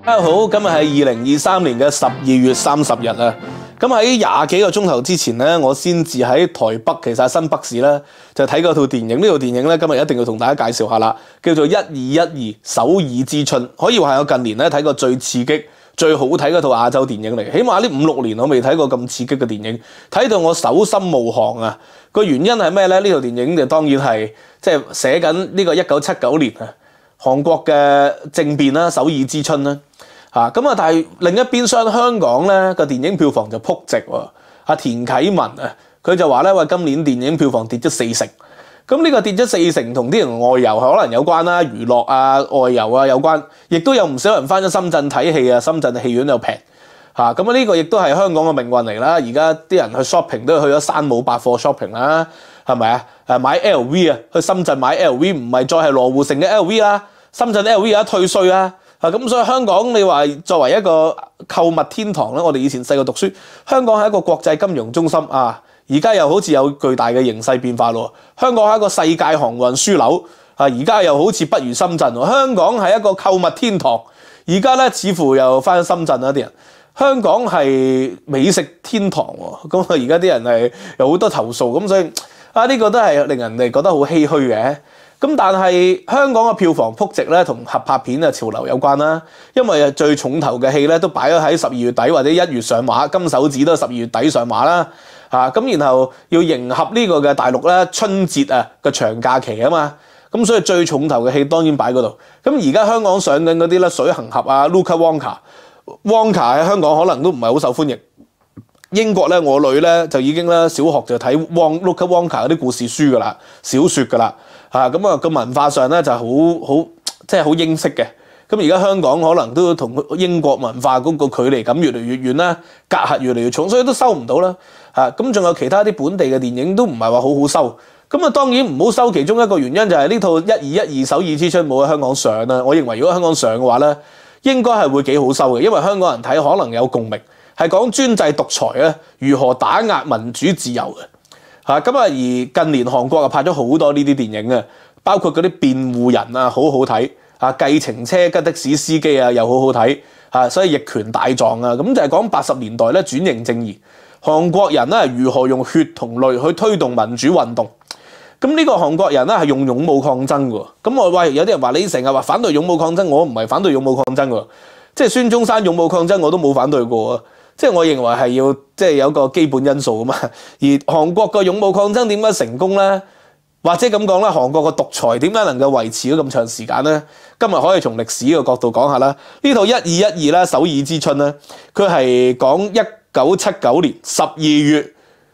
大家好，今日係2023年嘅12月30日啊。咁喺20幾個鐘頭之前咧，我先至喺台北，其實係新北市咧，就睇過套電影。呢套電影咧，今日一定要同大家介紹下啦，叫做1212首爾之春，可以話係我近年咧睇過最刺激、最好睇嗰套亞洲電影嚟。起碼呢5、6年我未睇過咁刺激嘅電影，睇到我手心冒汗啊！個原因係咩咧？呢套電影就當然係即係寫緊呢個1979年啊，韓國嘅政變啦，首爾之春啦。但係另一邊廂香港咧個電影票房就撲直喎。阿田啟文啊，佢就話咧，喂，今年電影票房跌咗4成。咁呢個跌咗4成，同啲人外遊可能有關啦，娛樂啊、外遊啊有關，亦都有唔少人翻咗深圳睇戲啊，深圳戲院又平嚇。咁呢個亦都係香港嘅命運嚟啦。而家啲人去 shopping 都去咗山姆百貨 shopping 啦，係咪啊？買 LV 啊，去深圳買 LV 唔係再係羅湖城嘅 LV 啦，深圳 LV 而家退稅啊。咁所以香港你話作為一個購物天堂咧，我哋以前細個讀書，香港係一個國際金融中心啊，而家又好似有巨大嘅形勢變化咯。香港係一個世界航運樞紐啊，而家又好似不如深圳。香港係一個購物天堂，而家咧似乎又翻深圳啦啲人。香港係美食天堂喎，咁而家啲人係有好多投訴，咁所以呢個都係令人哋覺得好唏噓嘅。咁但係香港嘅票房撲直咧，同合拍片嘅潮流有關啦。因為最重頭嘅戲咧都擺咗喺12月底或者1月上畫，金手指都係12月底上畫啦。咁然後要迎合呢個嘅大陸咧春節啊嘅長假期啊嘛。咁所以最重頭嘅戲當然擺嗰度。咁而家香港上緊嗰啲咧水行俠啊 Luca Wonka 喺香港可能都唔係好受歡迎。英國咧我女咧就已經咧小學就睇 Luca Wonka 嗰啲故事書噶啦，小説噶啦。個文化上咧就好即係好英式嘅。咁而家香港可能都同英國文化嗰個距離感越嚟越遠啦，隔閡越嚟越重，所以都收唔到啦。咁仲有其他啲本地嘅電影都唔係話好好收。咁當然唔好收，其中一個原因就係呢套1212首爾之春冇喺香港上啦。我認為如果香港上嘅話咧，應該係會幾好收嘅，因為香港人睇可能有共鳴，係講專制獨裁咧如何打壓民主自由嘅。而近年韓國拍咗好多呢啲電影啊，包括嗰啲辯護人啊，好好睇計程車吉的士司機啊，又好好睇所以逆權大狀啊，咁就係講80年代咧轉型正義，韓國人咧如何用血同淚去推動民主運動。咁呢個韓國人咧係用勇武抗爭嘅。咁有啲人話你成日話反對勇武抗爭，我唔係反對勇武抗爭喎，即係孫中山勇武抗爭我都冇反對過啊。即係我認為係要有個基本因素啊嘛。而韓國個勇武抗爭點解成功咧？或者咁講啦，韓國個獨裁點解能夠維持咗咁長時間咧？今日可以從歷史嘅角度講下啦。呢套1212啦，首爾之春咧，佢係講1979年12月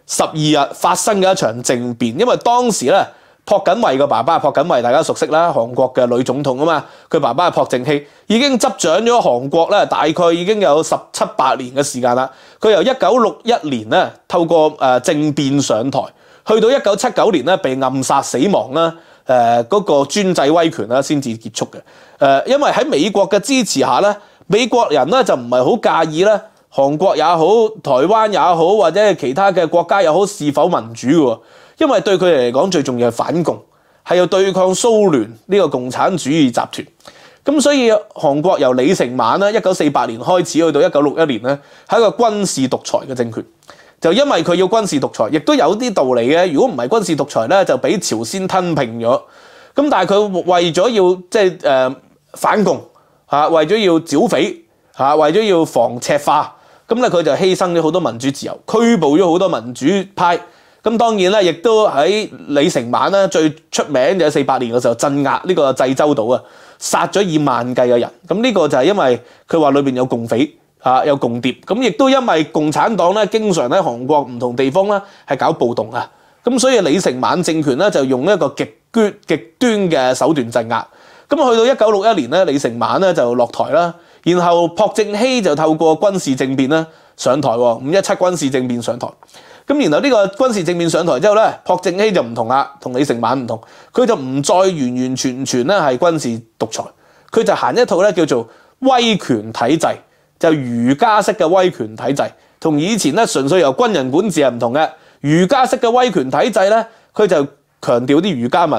12日發生嘅一場政變。因為當時咧，朴槿惠個爸爸朴槿惠大家熟悉啦，韓國嘅女總統啊嘛，佢爸爸係朴正熙，已經執掌咗韓國咧，大概已經有17、18年嘅時間啦。佢由1961年咧透過政變上台，去到1979年咧被暗殺死亡啦。嗰個專制威權啦先至結束嘅。因為喺美國嘅支持下咧，美國人咧就唔係好介意咧，韓國也好，台灣也好，或者係其他嘅國家也好，是否民主嘅。因為對佢哋嚟講最重要係反共，係要對抗蘇聯呢個共產主義集團。咁所以韓國由李承晚咧1948年開始去到1961年咧，係一個軍事獨裁嘅政權。就因為佢要軍事獨裁，亦都有啲道理嘅。如果唔係軍事獨裁咧，就俾朝鮮吞併咗。咁但係佢為咗要反共為咗要剿匪為咗要防赤化，咁咧佢就犧牲咗好多民主自由，拘捕咗好多民主派。咁當然咧，亦都喺李承晚咧最出名就係48年嘅時候鎮壓呢個濟州島啊，殺咗以萬計嘅人。咁呢個就係因為佢話裏邊有共匪有共諜。咁亦都因為共產黨咧經常喺韓國唔同地方咧係搞暴動啊。咁所以李承晚政權咧就用一個極端嘅手段鎮壓。咁去到1961年咧，李承晚咧就落台啦。然後朴正熙就透過軍事政變咧上台，517軍事政變上台。咁然後呢個軍事政變上台之後咧，朴正熙就唔同啦，同李承晚唔同，佢就唔再完全咧係軍事獨裁，佢就行一套咧叫做威權體制，就儒家式嘅威權體制，同以前咧純粹由軍人管治係唔同嘅。儒家式嘅威權體制咧，佢就強調啲儒家文化，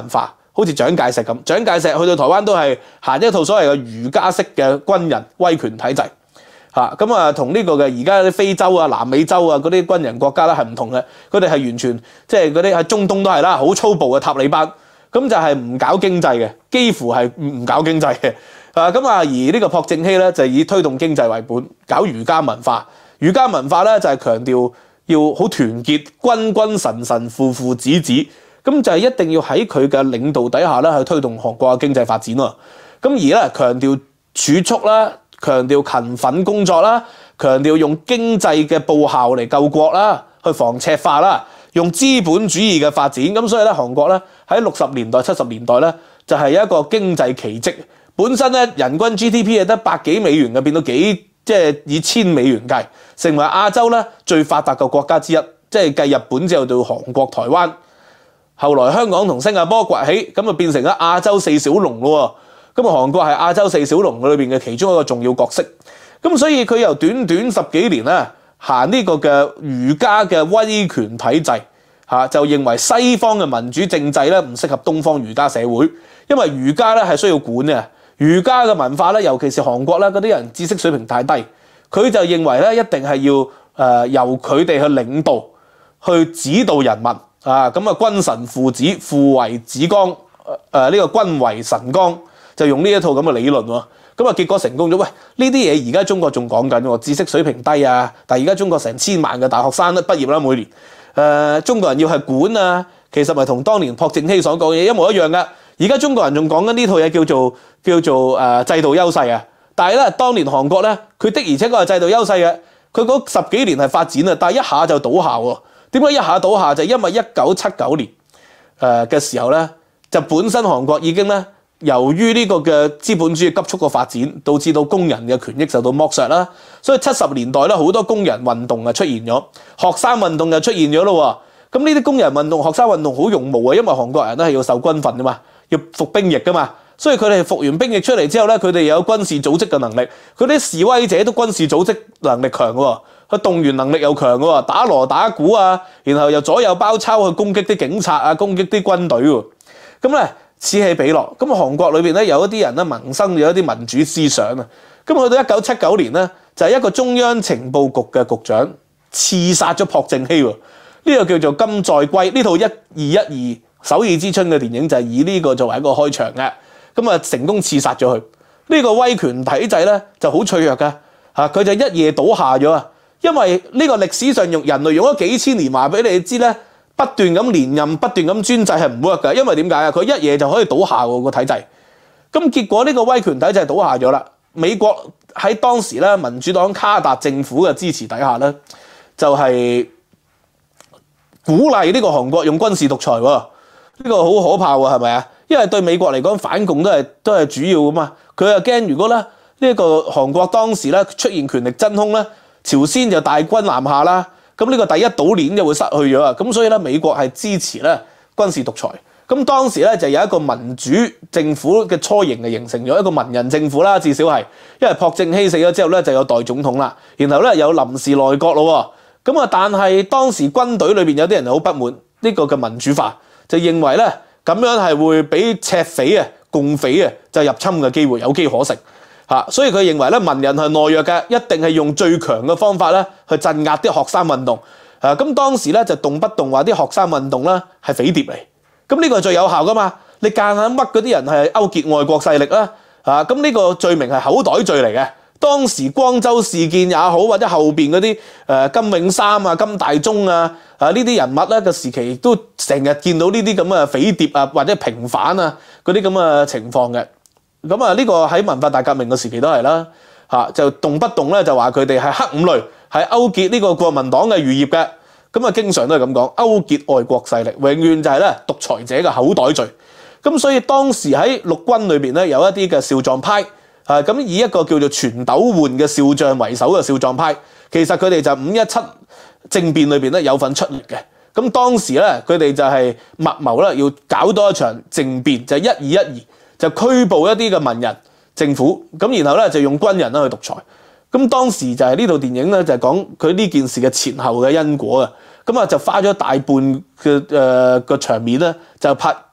好似蔣介石咁，蔣介石去到台灣都係行一套所謂嘅儒家式嘅軍人威權體制。咁啊，同呢個嘅而家啲非洲啊、南美洲啊嗰啲軍人國家咧係唔同嘅，佢哋係完全即係嗰啲喺中東都係啦，好粗暴嘅塔利班，咁就係唔搞經濟嘅，幾乎係唔搞經濟嘅。咁啊，而呢個朴正熙咧就以推動經濟為本，搞儒家文化。儒家文化咧就係強調要好團結，君君臣臣，父父子子，咁就係一定要喺佢嘅領導底下咧去推動韓國嘅經濟發展喎。咁而咧強調儲蓄啦。強調勤奮工作啦，強調用經濟嘅報效嚟救國啦，去防赤化啦，用資本主義嘅發展。咁所以咧，韓國咧喺60年代、70年代咧就係一個經濟奇蹟。本身咧人均 GDP 係得100幾美元嘅，變到即係以1000美元計，成為亞洲咧最發達嘅國家之一。即係繼日本之後到韓國、台灣，後來香港同新加坡崛起，咁就變成咗亞洲4小龍咯。咁啊，韓國係亞洲4小龍裏邊嘅其中一個重要角色。咁所以佢由短短10幾年咧行呢個嘅儒家嘅威權體制，就認為西方嘅民主政制咧唔適合東方儒家社會，因為儒家咧係需要管嘅。儒家嘅文化咧，尤其是韓國咧嗰啲人知識水平太低，佢就認為咧一定係要由佢哋去領導，去指導人民咁啊，君臣父子，父為子綱，呢個君為臣綱。就用呢一套咁嘅理論喎，咁啊結果成功咗。喂，呢啲嘢而家中國仲講緊喎，知識水平低啊，但係而家中國成1000萬嘅大學生都畢業啦每年。中國人要係管啊，其實咪同當年朴正熙所講嘅嘢一模一樣噶。而家中國人仲講緊呢套嘢叫做制度優勢啊，但係咧當年韓國咧，佢的而且確係制度優勢嘅，佢嗰10幾年係發展啊，但係一下就倒下喎。點解一下倒下？就因為1979年嘅時候咧，就本身韓國已經咧。由於呢個嘅資本主義急速嘅發展，導致到工人嘅權益受到剝削啦，所以70年代咧好多工人運動啊出現咗，學生運動就出現咗咯喎。咁呢啲工人運動、學生運動好勇武啊，因為韓國人咧係要受軍訓噶嘛，要服兵役噶嘛，所以佢哋服完兵役出嚟之後咧，佢哋有軍事組織嘅能力，佢啲示威者都軍事組織能力強嘅喎，佢動員能力又強嘅喎，打鑼打鼓啊，然後又左右包抄去攻擊啲警察啊，攻擊啲軍隊喎，咁咧。此起彼落，咁韓國裏邊咧有一啲人咧萌生咗一啲民主思想啊，咁去到1979年咧就係一個中央情報局嘅局長刺殺咗朴正熙喎，呢個叫做金在圭。呢套1212首爾之春嘅電影就係以呢個作為一個開場嘅，咁啊成功刺殺咗佢。呢個威權體制咧就好脆弱嘅佢就一夜倒下咗啊，因為呢個歷史上人類用咗幾千年話俾你知咧。不斷咁連任，不斷咁專制係唔 work 㗎，因為點解啊？佢一夜就可以倒下喎個體制。咁結果呢個威權體制倒下咗啦。美國喺當時咧民主黨卡達政府嘅支持底下咧，就係鼓勵呢個韓國用軍事獨裁喎。呢個好可怕喎，係咪啊？因為對美國嚟講反共都係主要噶嘛。佢又驚如果咧呢個韓國當時咧出現權力真空咧，朝鮮就大軍南下啦。咁呢個第一島鏈就會失去咗啊！咁所以咧，美國係支持咧軍事獨裁。咁當時咧就有一個民主政府嘅雛形形成咗一個文人政府啦，至少係，因為朴正熙死咗之後咧就有代總統啦，然後咧有臨時內閣咯。咁啊，但係當時軍隊裏邊有啲人好不滿呢個嘅民主化，就認為咧咁樣係會俾赤匪啊、共匪啊就入侵嘅機會有機可乘。所以佢認為咧文人係懦弱嘅，一定係用最強嘅方法咧去鎮壓啲學生運動。咁當時咧就動不動話啲學生運動咧係匪諜嚟，咁呢個係最有效噶嘛？你夾硬乜嗰啲人係勾結外國勢力啦，咁呢個罪名係口袋罪嚟嘅。當時光州事件也好，或者後邊嗰啲金泳三啊、金大中啊呢啲人物咧嘅時期，都成日見到呢啲咁嘅匪諜啊或者平反啊嗰啲咁嘅情況嘅。咁啊，呢個喺文化大革命嘅時期都係啦，就動不動咧就話佢哋係黑五類，係勾結呢個國民黨嘅餘孽嘅，咁啊經常都係咁講，勾結外國勢力，永遠就係咧獨裁者嘅口袋罪。咁所以當時喺陸軍裏邊咧有一啲嘅少壯派，咁以一個叫做全斗煥嘅少將為首嘅少壯派，其實佢哋就517政變裏邊咧有份出力嘅。咁當時咧佢哋就係密謀咧要搞多一場政變，就係1212。就拘捕一啲嘅文人政府，咁然後咧就用軍人咧去獨裁。咁當時就係呢套電影咧就係講佢呢件事嘅前後嘅因果啊。咁啊就花咗大半嘅個場面咧就拍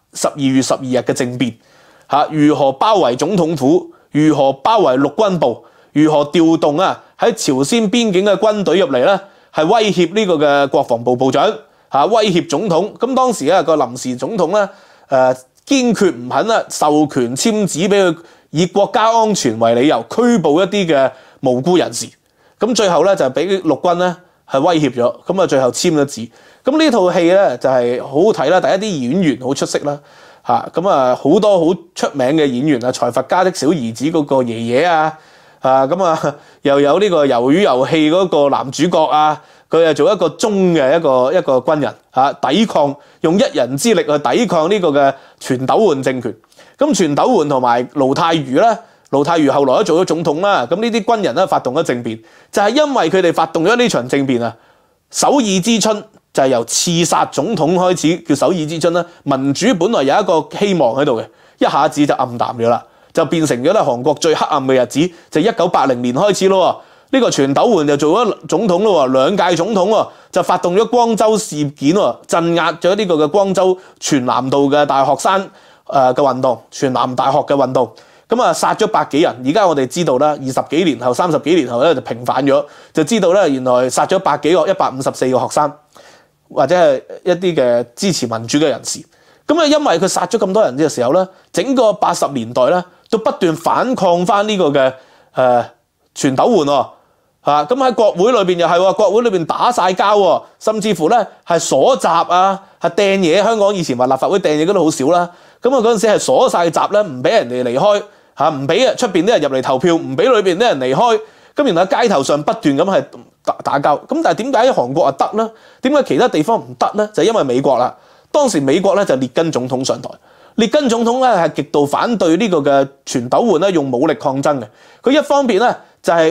12月12日嘅政變如何包圍總統府，如何包圍陸軍部，如何調動喺朝鮮邊境嘅軍隊入嚟咧，係威脅呢個嘅國防部部長威脅總統。咁當時個臨時總統咧堅決唔肯授權簽紙俾佢，以國家安全為理由拘捕一啲嘅無辜人士。咁最後咧就俾陸軍咧係威脅咗，咁最後簽咗字。咁呢套戲咧就係好好睇啦，第一啲演員好出色啦咁好多好出名嘅演員財閥家的小兒子嗰個爺爺又有呢個魷魚遊戲嗰個男主角佢係做一個忠嘅一個軍人抵抗，用一人之力去抵抗呢個嘅全斗煥政權。咁全斗煥同埋盧泰愚咧，盧泰愚後來都做咗總統啦。咁呢啲軍人咧發動咗政變，就係因為佢哋發動咗呢場政變首爾之春就係由刺殺總統開始，叫首爾之春啦。民主本來有一個希望喺度嘅，一下子就暗淡咗啦，就變成咗韓國最黑暗嘅日子，就1980年開始咯。呢個全斗煥就做咗總統咯，2屆總統就發動咗光州事件鎮壓咗呢個嘅光州全南道嘅大學生嘅運動，全南大學嘅運動。咁殺咗100幾人。而家我哋知道啦，20幾年後、30幾年後咧就平反咗，就知道咧原來殺咗100幾個、154個學生，或者係一啲嘅支持民主嘅人士。咁因為佢殺咗咁多人嘅時候咧，整個80年代咧都不斷反抗翻呢個嘅全斗煥咁喺國會裏邊又係國會裏邊打晒交甚至乎咧係鎖閘係掟嘢。香港以前話立法會掟嘢嗰度好少啦，咁嗰陣時係鎖晒閘咧，唔俾人哋離開唔俾出邊啲人入嚟投票，唔俾裏邊啲人離開。咁然後喺街頭上不斷咁係打交。咁但係點解喺韓國得咧？點解其他地方唔得咧？就因為美國啦。當時美國咧就列根總統上台，列根總統咧係極度反對呢個嘅全斗煥咧用武力抗爭嘅。佢一方面咧就係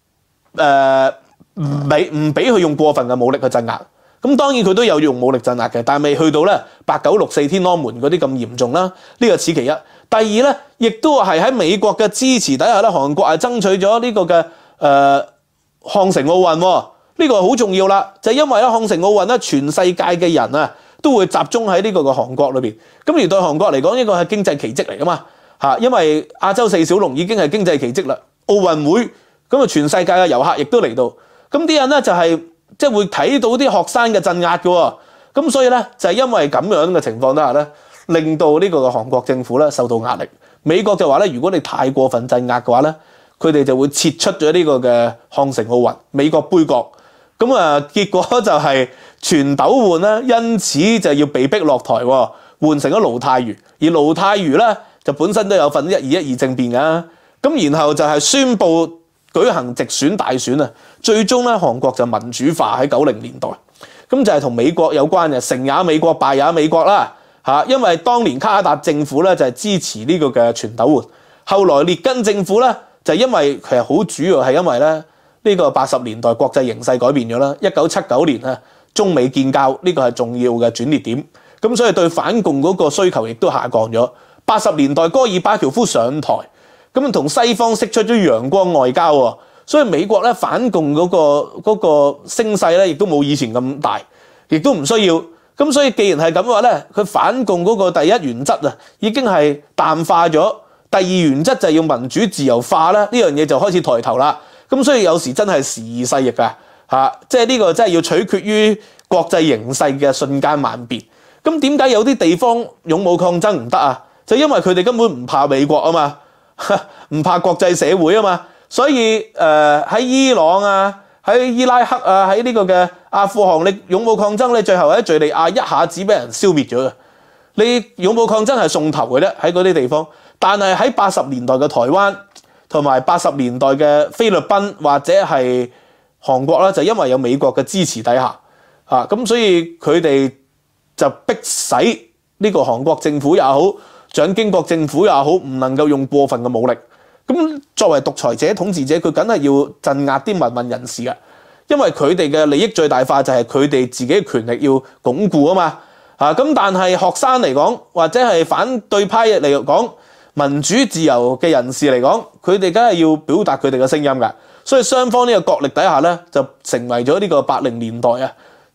唔俾佢用過分嘅武力去鎮壓。咁當然佢都有用武力鎮壓嘅，但係未去到咧8964天安門嗰啲咁嚴重啦。呢個此其一。第二咧，亦都係喺美國嘅支持底下咧，韓國係爭取咗呢個嘅漢城奧運。呢個好重要啦，就係因為咧漢城奧運咧，全世界嘅人都會集中喺呢個嘅韓國裏邊。咁而對韓國嚟講，呢個係經濟奇蹟嚟噶嘛因為亞洲4小龍已經係經濟奇蹟啦。奧運會咁全世界嘅遊客亦都嚟到，咁啲人咧就係即係會睇到啲學生嘅鎮壓嘅。咁所以咧就係因為咁樣嘅情況底下咧，令到呢個嘅韓國政府咧受到壓力。美國就話咧，如果你太過分鎮壓嘅話咧，佢哋就會撤出咗呢個嘅漢城奧運、美國杯葛。咁結果就係全斗煥咧，因此就要被逼落台，換成咗盧泰愚。而盧泰愚咧就本身都有份1212政變㗎。咁然後就係宣布舉行直選大選最終咧韓國就民主化喺90年代。咁就係同美國有關嘅，成也美國，敗也美國啦因為當年卡達政府咧就係支持呢個嘅全斗煥，後來列根政府咧就因為其實好主要係因為咧呢個80年代國際形勢改變咗啦，1979年中美建交呢個係重要嘅轉捩點，咁所以對反共嗰個需求亦都下降咗。80年代戈爾巴喬夫上台，咁同西方釋出咗陽光外交所以美國咧反共嗰個聲勢咧亦都冇以前咁大，亦都唔需要。咁所以既然係咁嘅話咧，佢反共嗰個第一原則已經係淡化咗，第二原則就係要民主自由化啦，呢樣嘢就開始抬頭啦。咁所以有時真係時移世易㗎即係呢個真係要取決於國際形勢嘅瞬間萬變。咁點解有啲地方勇武抗爭唔得就因為佢哋根本唔怕美國嘛，唔怕國際社會嘛。所以喺伊朗喺伊拉克喺呢個嘅阿富汗，你勇武抗爭，你最後喺敘利亞一下子俾人消滅咗嘅。你勇武抗爭係送頭嘅啫，喺嗰啲地方。但係喺80年代嘅台灣同埋80年代嘅菲律賓或者係韓國啦，就因為有美國嘅支持底下咁所以佢哋就逼使呢個韓國政府也好，蔣經國政府也好，唔能夠用過分嘅武力。咁作為獨裁者、統治者，佢梗係要鎮壓啲民運人士嘅，因為佢哋嘅利益最大化就係佢哋自己嘅權力要鞏固嘛。咁但係學生嚟講，或者係反對派嚟講，民主自由嘅人士嚟講，佢哋梗係要表達佢哋嘅聲音㗎。所以雙方呢個角力底下咧，就成為咗呢個80年代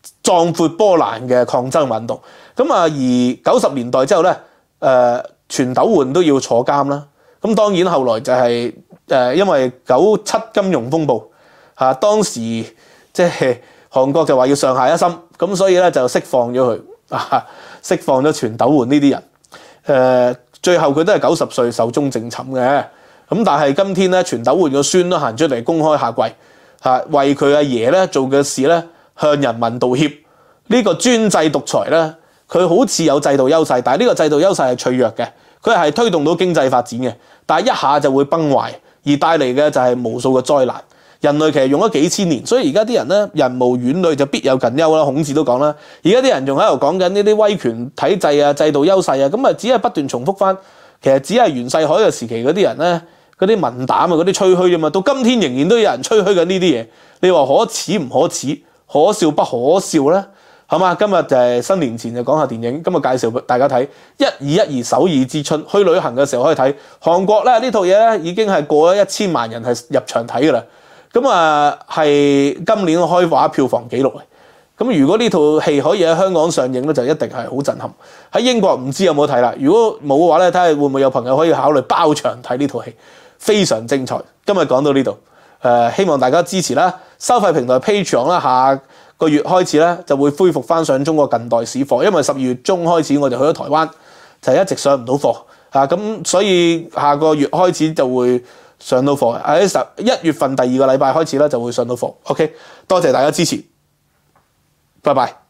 壯闊波瀾嘅抗爭運動。咁啊，而90年代之後咧，全斗煥都要坐監啦。咁當然後來就係因為97金融風暴嚇，當時即係韓國就話要上下一心，咁所以咧就釋放咗佢釋放咗全斗煥呢啲人。最後佢都係90歲壽終正寢嘅。咁但係今天咧，全斗煥個孫都行出嚟公開下跪為佢阿爺咧做嘅事咧向人民道歉。呢個專制獨裁咧，佢好似有制度優勢，但係呢個制度優勢係脆弱嘅，佢係推動到經濟發展嘅，但係一下就會崩壞，而帶嚟嘅就係無數嘅災難。人類其實用咗幾千年，所以而家啲人咧，人無遠慮就必有近憂啦。孔子都講啦，而家啲人仲喺度講緊呢啲威權體制啊、制度優勢啊，咁啊只係不斷重複翻，其實只係袁世凱嘅時期嗰啲人咧，嗰啲文膽啊、嗰啲吹噓啫嘛，到今天仍然都有人吹噓緊呢啲嘢。你話可恥唔可恥？可笑不可笑咧？好嘛，今日就係新年前就講下電影，今日介紹大家睇1212首爾之春，去旅行嘅時候可以睇。韓國咧呢套嘢咧已經係過咗1000萬人係入場睇㗎啦，咁啊係今年開畫票房紀錄嚟。咁如果呢套戲可以喺香港上映咧，就一定係好震撼。喺英國唔知有冇睇啦，如果冇嘅話咧，睇下會唔會有朋友可以考慮包場睇呢套戲，非常精彩。今日講到呢度，希望大家支持啦，收費平台 Patreon 啦，下個月開始咧就會恢復翻上中國近代史課，因為12月中開始我就去咗台灣，就一直上唔到課咁所以下個月開始就會上到課，喺1月份第2個禮拜開始咧就會上到課。OK， 多謝大家支持，拜拜。